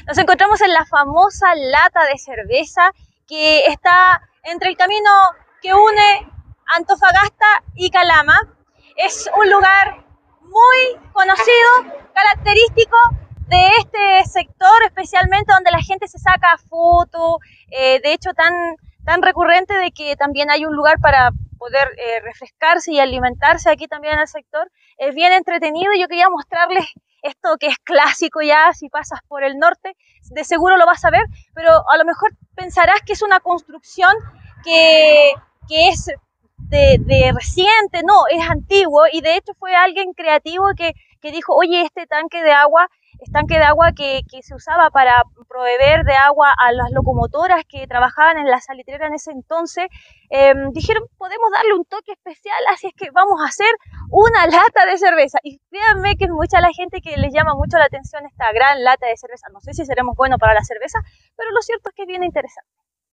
Nos encontramos en la famosa lata de cerveza que está entre el camino que une Antofagasta y Calama. Es un lugar muy conocido, característico de este sector, especialmente donde la gente se saca fotos, de hecho tan recurrente de que también hay un lugar para poder refrescarse y alimentarse aquí también en el sector. Es bien entretenido y yo quería mostrarles esto que es clásico ya, si pasas por el norte, de seguro lo vas a ver, pero a lo mejor pensarás que es una construcción que es de reciente, no, es antiguo y de hecho fue alguien creativo que dijo, oye, este tanque de agua que se usaba para proveer de agua a las locomotoras que trabajaban en la salitrera en ese entonces, dijeron, podemos darle un toque especial, así es que vamos a hacer una lata de cerveza. Y créanme que es mucha la gente que les llama mucho la atención esta gran lata de cerveza. No sé si seremos buenos para la cerveza, pero lo cierto es que es bien interesante.